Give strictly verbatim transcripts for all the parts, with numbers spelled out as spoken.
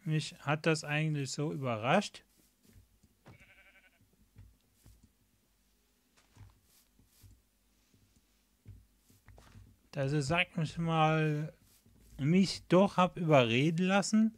Mich hat das eigentlich so überrascht. Dass ich, sag mich mal, mich doch hab überreden lassen.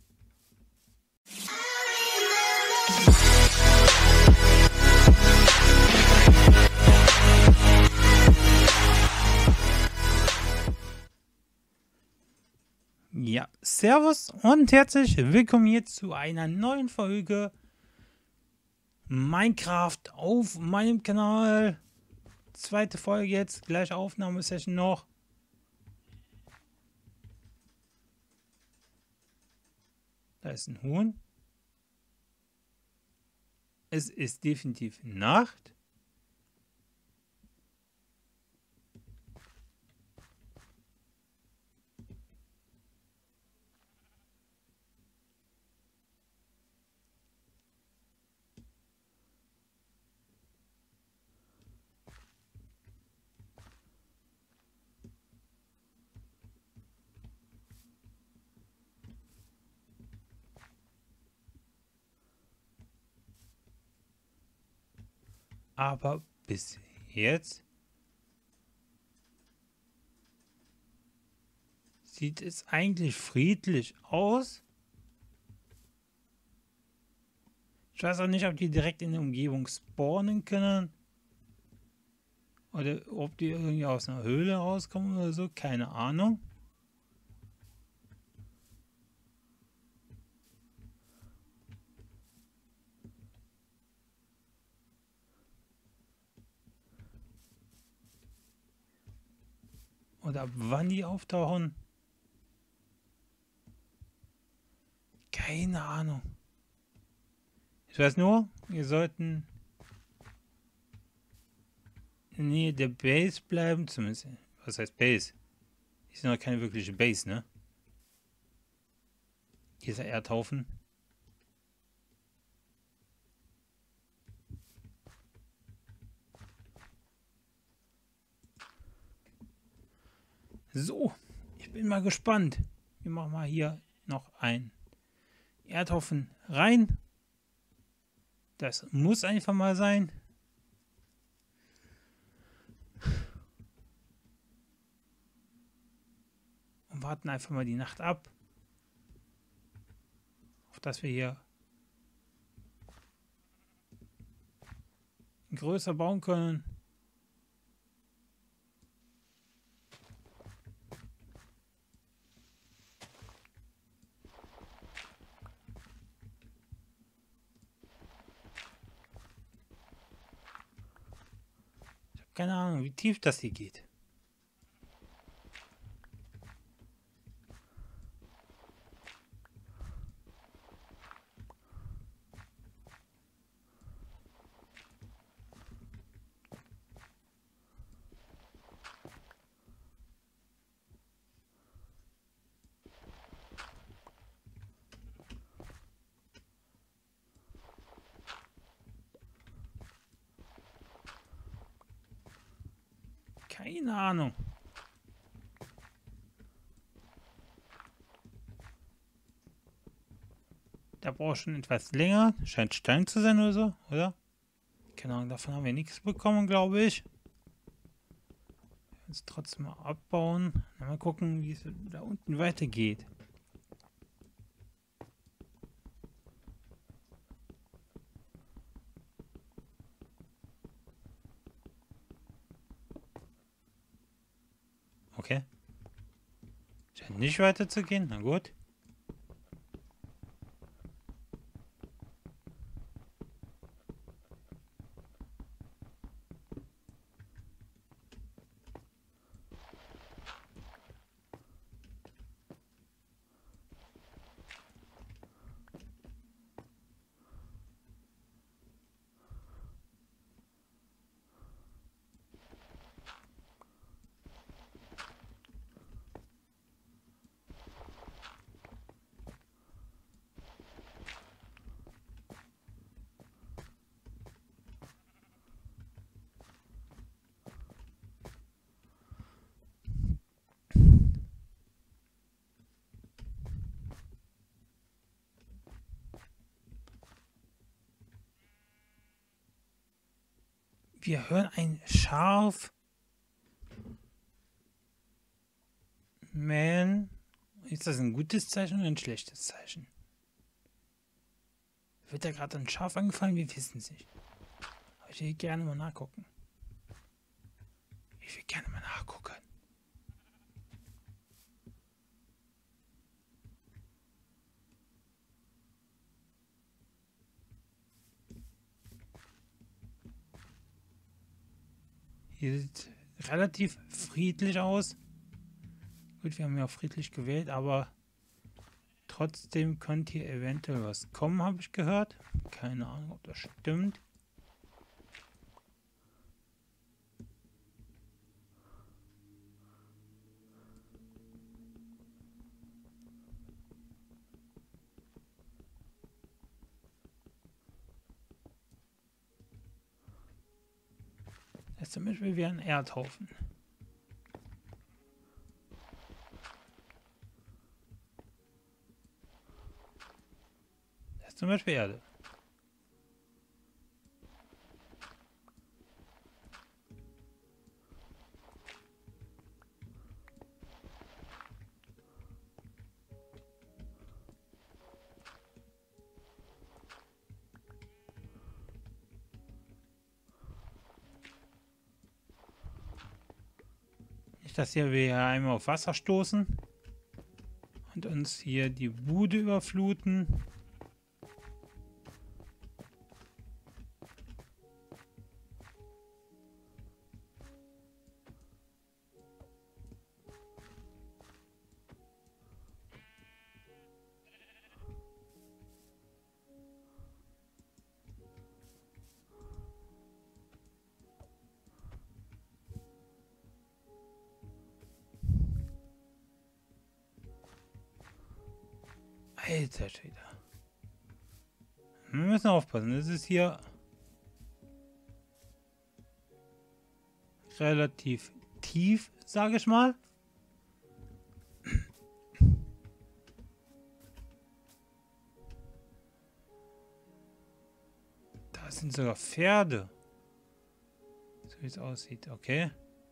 Ja, servus und herzlich willkommen hier zu einer neuen Folge Minecraft auf meinem Kanal. Zweite Folge jetzt, gleich Aufnahmesession noch. Da ist ein Huhn. Es ist definitiv Nacht. Aber bis jetzt sieht es eigentlich friedlich aus. Ich weiß auch nicht, ob die direkt in der Umgebung spawnen können. Oder ob die irgendwie aus einer Höhle rauskommen oder so. Keine Ahnung. Oder ab wann die auftauchen. Keine Ahnung. Ich weiß nur, wir sollten in der Nähe der Base bleiben. Zumindest, was heißt Base? Ist noch keine wirkliche Base, ne? Dieser Erdhaufen. So, ich bin mal gespannt. Wir machen mal hier noch einen Erdhaufen rein. Das muss einfach mal sein. Und warten einfach mal die Nacht ab. Auf dass wir hier größer bauen können. Keine Ahnung, wie tief das hier geht. Keine Ahnung. Da braucht schon etwas länger. Scheint Stein zu sein oder so, oder? Keine Ahnung, davon haben wir nichts bekommen, glaube ich. Jetzt trotzdem mal abbauen. Mal gucken, wie es da unten weitergeht. Okay. Scheint nicht weiter zu gehen. Na gut. Wir hören ein Schaf. Man. Ist das ein gutes Zeichen oder ein schlechtes Zeichen? Wird da gerade ein Schaf angefallen? Wir wissen es nicht. Aber ich will gerne mal nachgucken. Ich will gerne mal nachgucken. Hier sieht relativ friedlich aus. Gut, wir haben ja friedlich gewählt, aber trotzdem könnte hier eventuell was kommen, habe ich gehört. Keine Ahnung, ob das stimmt. Das ist zum Beispiel wie ein Erdhaufen. Das ist zum Beispiel Erde. Nicht, dass hier wir einmal auf Wasser stoßen und uns hier die Bude überfluten. Alter Schwede. Wir müssen aufpassen. Das ist hier relativ tief, sage ich mal. Da sind sogar Pferde. So wie es aussieht, okay.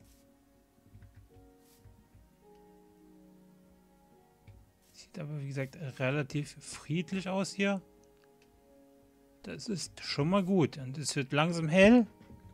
Sieht aber, wie gesagt, relativ friedlich aus hier. Das ist schon mal gut. Und es wird langsam hell.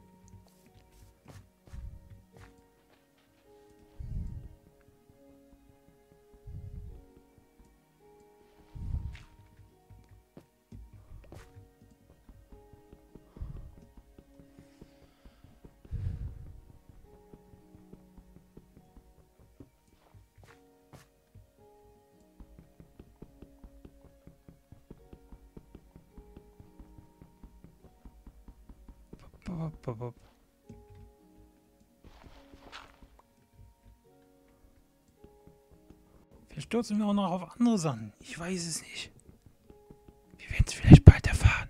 Vielleicht stürzen wir auch noch auf andere Sachen. Ich weiß es nicht. Wir werden es vielleicht bald erfahren.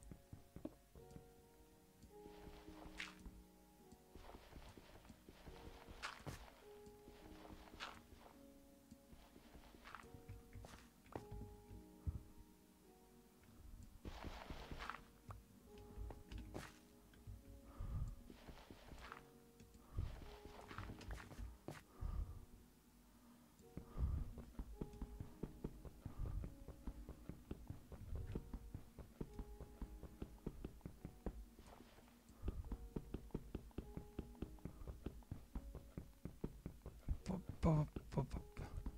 Bop, bop, bop.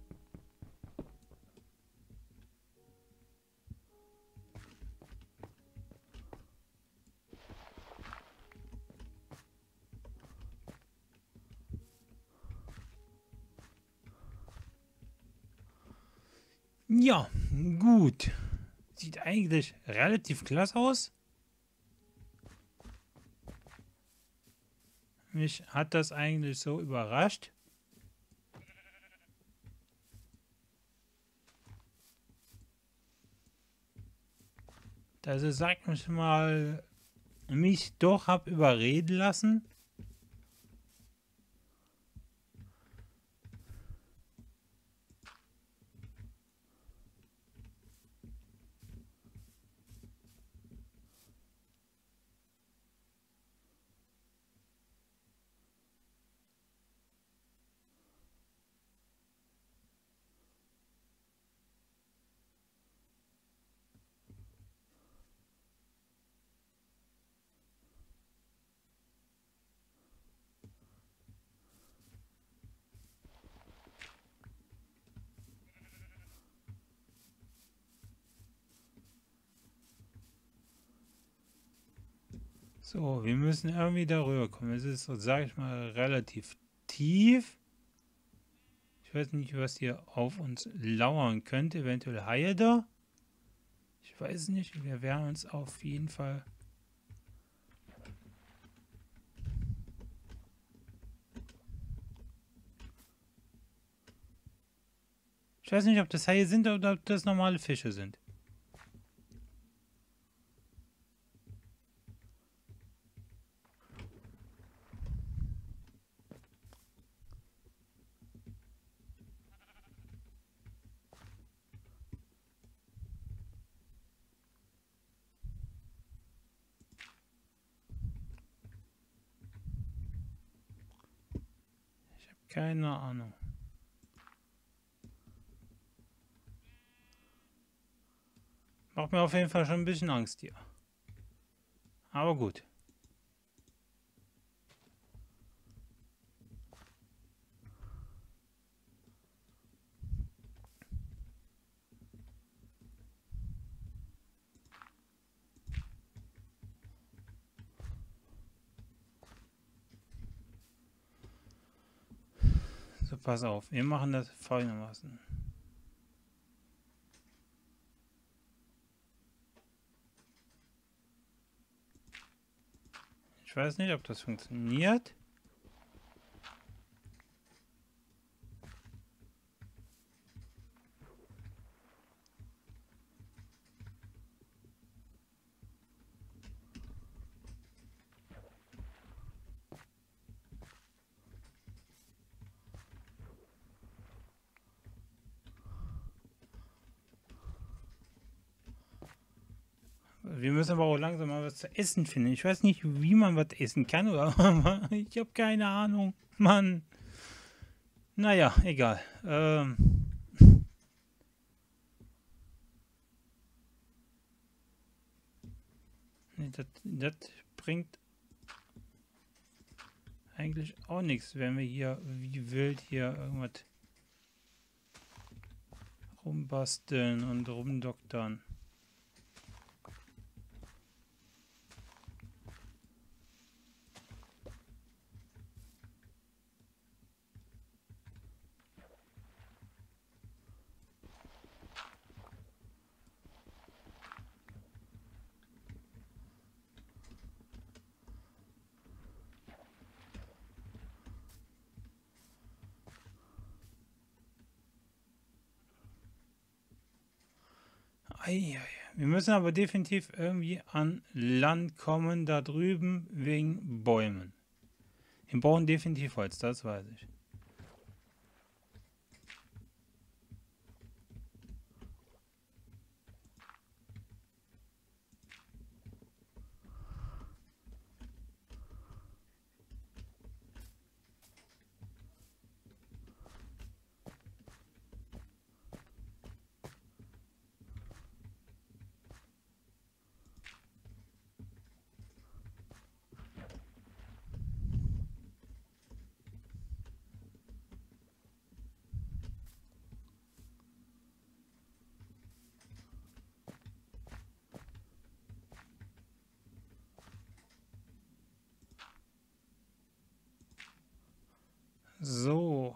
Ja, gut. Sieht eigentlich relativ klasse aus. Mich hat das eigentlich so überrascht. Also sag mich mal, mich doch hab überreden lassen. So, wir müssen irgendwie darüber kommen. Es ist, sage ich mal, relativ tief. Ich weiß nicht, was hier auf uns lauern könnte. Eventuell Haie da. Ich weiß nicht. Wir werden uns auf jeden Fall... Ich weiß nicht, ob das Haie sind oder ob das normale Fische sind. Ich habe keine Ahnung. Macht mir auf jeden Fall schon ein bisschen Angst hier. Aber gut. So, pass auf. Wir machen das folgendermaßen. Ich weiß nicht, ob das funktioniert. Wir müssen aber auch langsam mal was zu essen finden. Ich weiß nicht, wie man was essen kann, oder? Ich habe keine Ahnung. Mann. Naja, egal. Ähm. Nee, das, das bringt eigentlich auch nichts, wenn wir hier wie wild hier irgendwas rumbasteln und rumdoktern. Eieiei. Wir müssen aber definitiv irgendwie an Land kommen, da drüben wegen Bäumen. Wir brauchen definitiv Holz, das weiß ich. So.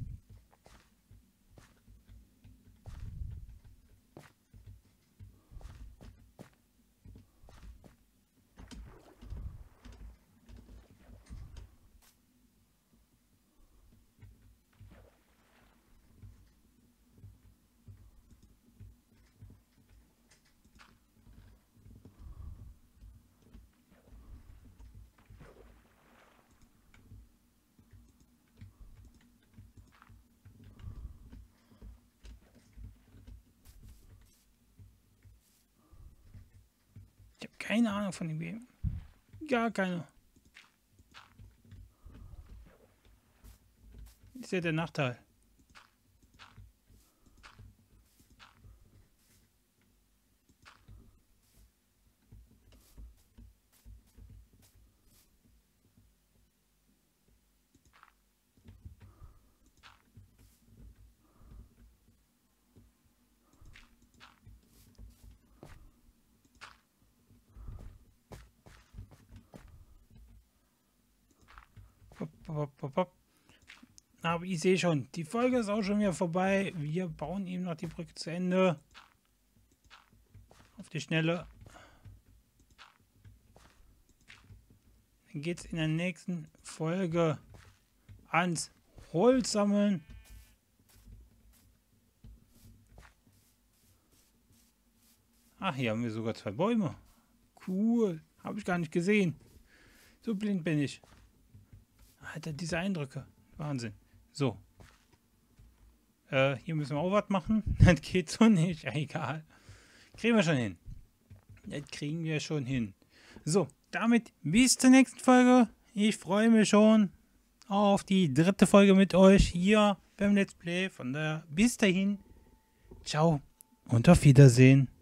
Ich habe keine Ahnung von dem Game. Gar keine. Das ist ja der Nachteil. Aber ich sehe schon, die Folge ist auch schon wieder vorbei. Wir bauen eben noch die Brücke zu Ende. Auf die Schnelle. Dann geht es in der nächsten Folge ans Holz sammeln. Ach, hier haben wir sogar zwei Bäume. Cool. Habe ich gar nicht gesehen. So blind bin ich. Alter, diese Eindrücke. Wahnsinn. So. Äh, hier müssen wir auch was machen. Das geht so nicht. Ja, egal. Kriegen wir schon hin. Das kriegen wir schon hin. So, damit bis zur nächsten Folge. Ich freue mich schon auf die dritte Folge mit euch hier beim Let's Play. Von daher bis dahin. Ciao und auf Wiedersehen.